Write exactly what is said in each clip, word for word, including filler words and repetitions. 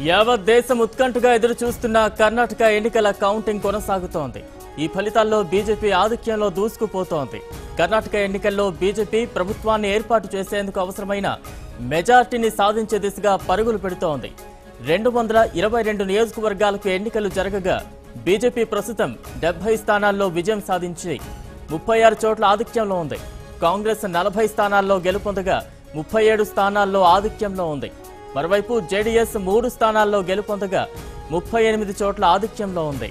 యావత్ దేశం ఉత్కంఠగా ఎదురు చూస్తున్న కర్ణాటక ఎన్నికల కౌంటింగ్ కొనసాగుతోంది. ఈ ఫలితాల్లో బీజేపీ ఆధిక్యంలో దూసుకుపోతోంది. కర్ణాటక ఎన్నికల్లో బీజేపీ ప్రభుత్వాన్ని ఏర్పాటు చేసేందుకు అవసరమైన మెజార్టీని సాధించే దిశగా పరుగులు పెడుతోంది. రెండు వందల ఇరవై రెండు నియోజకవర్గాలకు ఎన్నికలు జరగగా బీజేపీ ప్రస్తుతం డెబ్బై స్థానాల్లో విజయం సాధించి ముప్పై ఆరు చోట్ల ఆధిక్యంలో ఉంది. కాంగ్రెస్ నలభై స్థానాల్లో గెలుపొందగా ముప్పై ఏడు స్థానాల్లో ఆధిక్యంలో ఉంది. మరోవైపు జేడీఎస్ మూడు స్థానాల్లో గెలుపొందగా ముప్పై ఎనిమిది చోట్ల ఆధిక్యంలో ఉంది.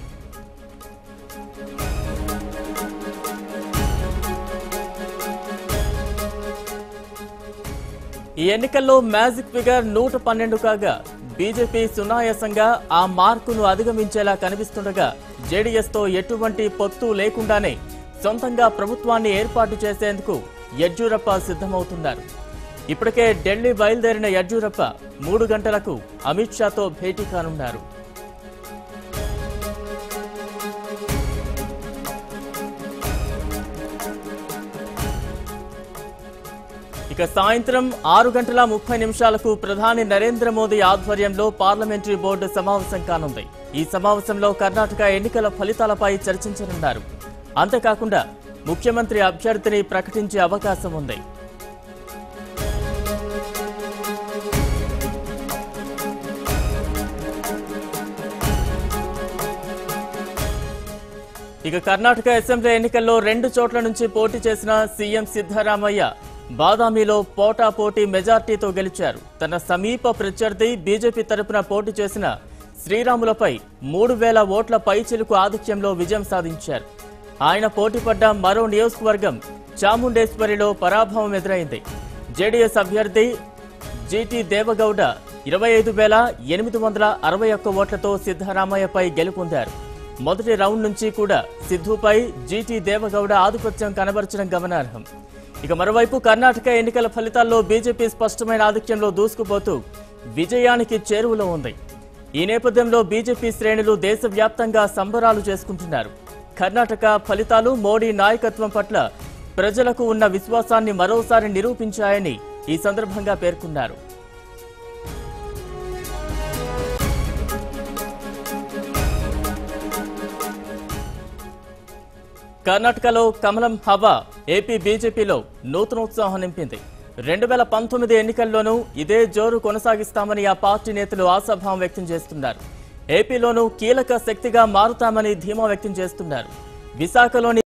ఈ ఎన్నికల్లో మ్యాజిక్ ఫిగర్ నూట పన్నెండు కాగా బీజేపీ సునాయాసంగా ఆ మార్కును అధిగమించేలా కనిపిస్తుండగా జేడీఎస్ తో ఎటువంటి పొత్తు లేకుండానే సొంతంగా ప్రభుత్వాన్ని ఏర్పాటు చేసేందుకు యడ్యూరప్ప సిద్ధమవుతున్నారు. ఇప్పటికే ఢిల్లీ బయలుదేరిన యడ్యూరప్ప మూడు గంటలకు అమిత్ షాతో భేటీ కానున్నారు. ఇక సాయంత్రం ఆరు గంటల ముప్పై నిమిషాలకు ప్రధాని నరేంద్ర మోదీ ఆధ్వర్యంలో పార్లమెంటరీ బోర్డు సమావేశం కానుంది. ఈ సమావేశంలో కర్ణాటక ఎన్నికల ఫలితాలపై చర్చించనున్నారు. అంతేకాకుండా ముఖ్యమంత్రి అభ్యర్థిని ప్రకటించే అవకాశం ఉంది. ఇక కర్ణాటక అసెంబ్లీ ఎన్నికల్లో రెండు చోట్ల నుంచి పోటీ చేసిన సీఎం సిద్ధరామయ్య బాదామిలో పోటాపోటీ మెజార్టీతో గెలిచారు. తన సమీప ప్రత్యర్థి బీజేపీ తరపున పోటీ చేసిన శ్రీరాములపై మూడు వేల ఓట్ల పైచిలుకు ఆధిక్యంలో విజయం సాధించారు. ఆయన పోటీపడ్డ మరో నియోజకవర్గం చాముండేశ్వరిలో పరాభవం ఎదురైంది. జేడీఎస్ అభ్యర్థి జీటీ దేవగౌడ ఇరవై ఐదు వేల ఎనిమిది వందల అరవై ఒక్క ఓట్లతో సిద్ధరామయ్యపై గెలుపొందారు. మొదటి రౌండ్ నుంచి కూడా సిద్ధుపై జీటీ దేవగౌడ ఆధిపత్యం కనబరచడం గమనార్హం. ఇక మరోవైపు కర్ణాటక ఎన్నికల ఫలితాల్లో బీజేపీ స్పష్టమైన ఆధిక్యంలో దూసుకుపోతూ విజయానికి చేరువలో ఉంది. ఈ నేపథ్యంలో బీజేపీ శ్రేణులు దేశవ్యాప్తంగా సంబరాలు చేసుకుంటున్నారు. కర్ణాటక ఫలితాలు మోడీ నాయకత్వం పట్ల ప్రజలకు ఉన్న విశ్వాసాన్ని మరోసారి నిరూపించాయని ఈ సందర్భంగా పేర్కొన్నారు. కర్ణాటకలో కమలం హవా ఏపీ బీజేపీలో నూతనోత్సాహం నింపింది. రెండు వేల పంతొమ్మిది ఎన్నికల్లోనూ ఇదే జోరు కొనసాగిస్తామని ఆ పార్టీ నేతలు ఆశాభావం వ్యక్తం చేస్తున్నారు. ఏపీలోనూ కీలక శక్తిగా మారుతామని ధీమా వ్యక్తం చేస్తున్నారు. విశాఖలోని